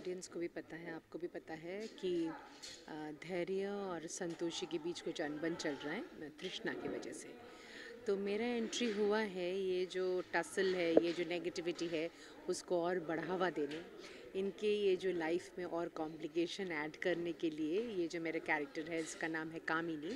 Audience को भी पता है, आपको भी पता है कि धैर्य और संतोषी के बीच कुछ अनबन चल रहा है तृष्णा की वजह से। तो मेरा एंट्री हुआ है, ये जो टसल है, ये जो नेगेटिविटी है, उसको और बढ़ावा देने, इनके ये जो लाइफ में और कॉम्प्लिकेशन ऐड करने के लिए ये जो मेरा कैरेक्टर है, इसका नाम है कामिनी।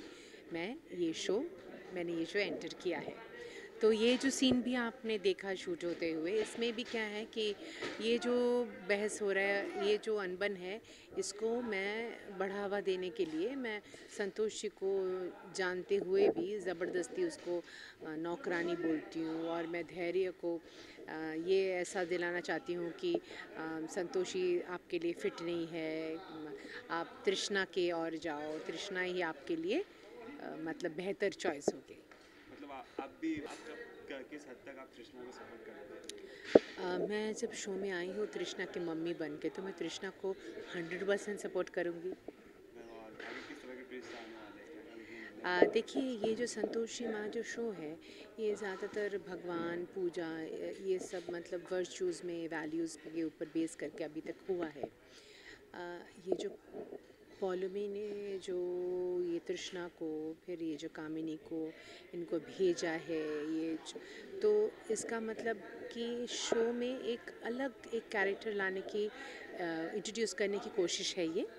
मैंने ये शो एंटर किया है। तो ये जो सीन भी आपने देखा शूट होते हुए, इसमें भी क्या है कि ये जो बहस हो रहा है, ये जो अनबन है, इसको मैं बढ़ावा देने के लिए मैं संतोषी को जानते हुए भी ज़बरदस्ती उसको नौकरानी बोलती हूँ, और मैं धैर्य को ये ऐसा दिलाना चाहती हूँ कि संतोषी आपके लिए फ़िट नहीं है, आप तृष्णा के और जाओ, तृष्णा ही आपके लिए मतलब बेहतर चॉइस होगी। मतलब आप भी किस हद तक आप तृष्णा को सपोर्ट करते हैं? मैं जब शो में आई हूँ तृष्णा की मम्मी बन के, तो मैं तृष्णा को 100% सपोर्ट करूँगी। आगे किस तरह के ट्विस्ट आने वाले हैं? देखिए, ये जो संतोषी माँ जो शो है, ये ज़्यादातर भगवान पूजा ये सब मतलब वर्चूज़ में, वैल्यूज़ के ऊपर बेस करके अभी तक हुआ है। ये जो पौलमी ने जो ये तृष्णा को, फिर ये जो कामिनी को इनको भेजा है, तो इसका मतलब कि शो में एक अलग एक कैरेक्टर लाने की, इंट्रोड्यूस करने की कोशिश है। ये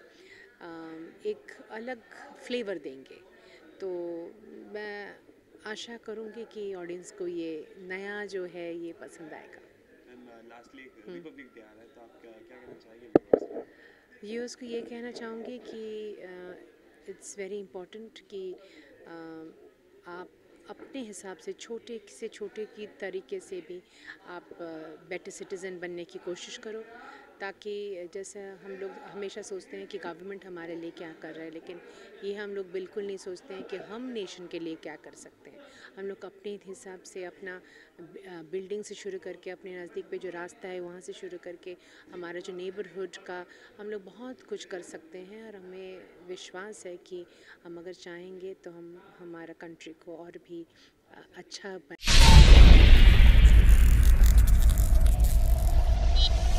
एक अलग फ्लेवर देंगे, तो मैं आशा करूँगी कि ऑडियंस को ये नया जो है ये पसंद आएगा। लास्टली रिपब्लिक डे आ रहा है, तो आप क्या कहना चाहेंगे? व्यूअर्स को ये कहना चाहूँगी कि इट्स वेरी इम्पोर्टेंट कि आप अपने हिसाब से छोटे की तरीके से भी आप बेटर सिटीज़न बनने की कोशिश करो, ताकि जैसे हम लोग हमेशा सोचते हैं कि गवर्नमेंट हमारे लिए क्या कर रहा है, लेकिन ये हम लोग बिल्कुल नहीं सोचते हैं कि हम नेशन के लिए क्या कर सकते हैं। हम लोग अपने हिसाब से अपना बिल्डिंग से शुरू करके, अपने नज़दीक पे जो रास्ता है वहाँ से शुरू करके, हमारा जो नेबरहुड का, हम लोग बहुत कुछ कर सकते हैं। और हमें विश्वास है कि हम अगर चाहेंगे तो हम हमारा कंट्री को और भी अच्छा